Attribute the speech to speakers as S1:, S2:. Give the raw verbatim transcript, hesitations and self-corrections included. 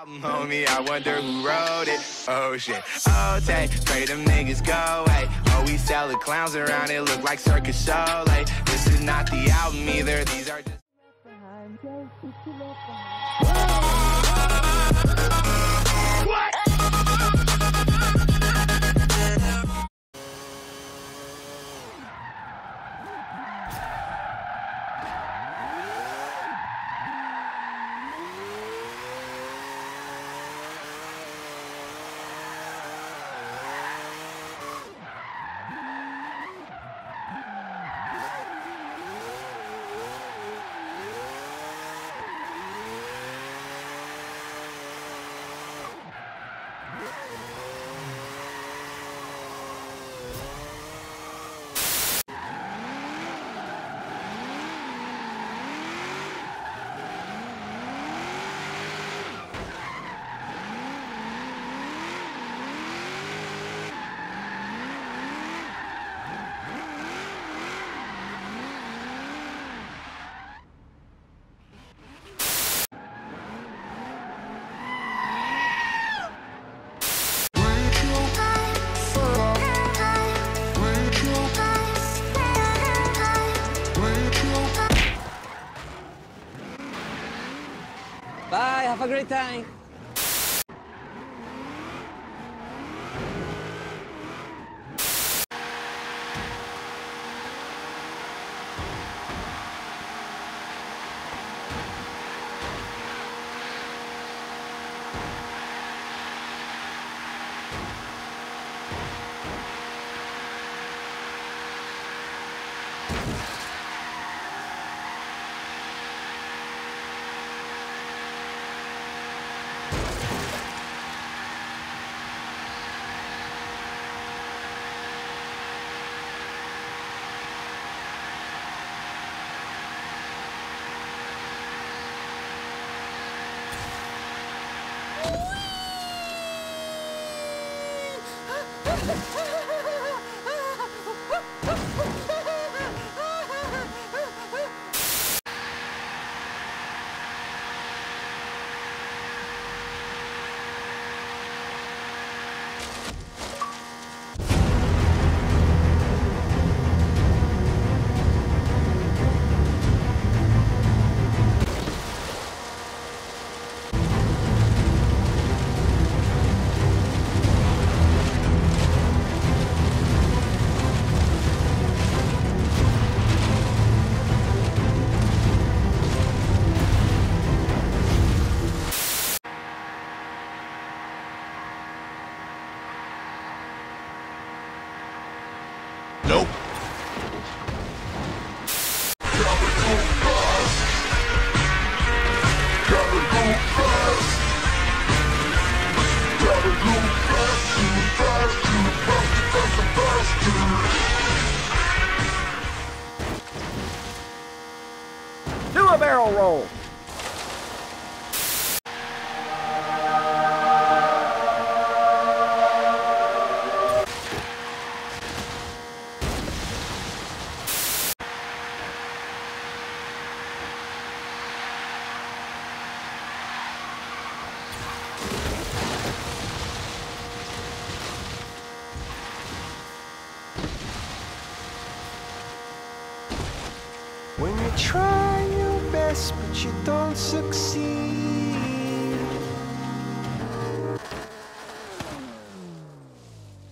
S1: Homie, I wonder who wrote it. Oh shit. Oh, take, pray them niggas go away. Oh, we sell the clowns around it, look like circus show. Like, this is not the album either. These are just. What?
S2: Bye, have a great time.
S1: Nope.
S3: Do a barrel roll.
S4: When you try your best but you don't succeed,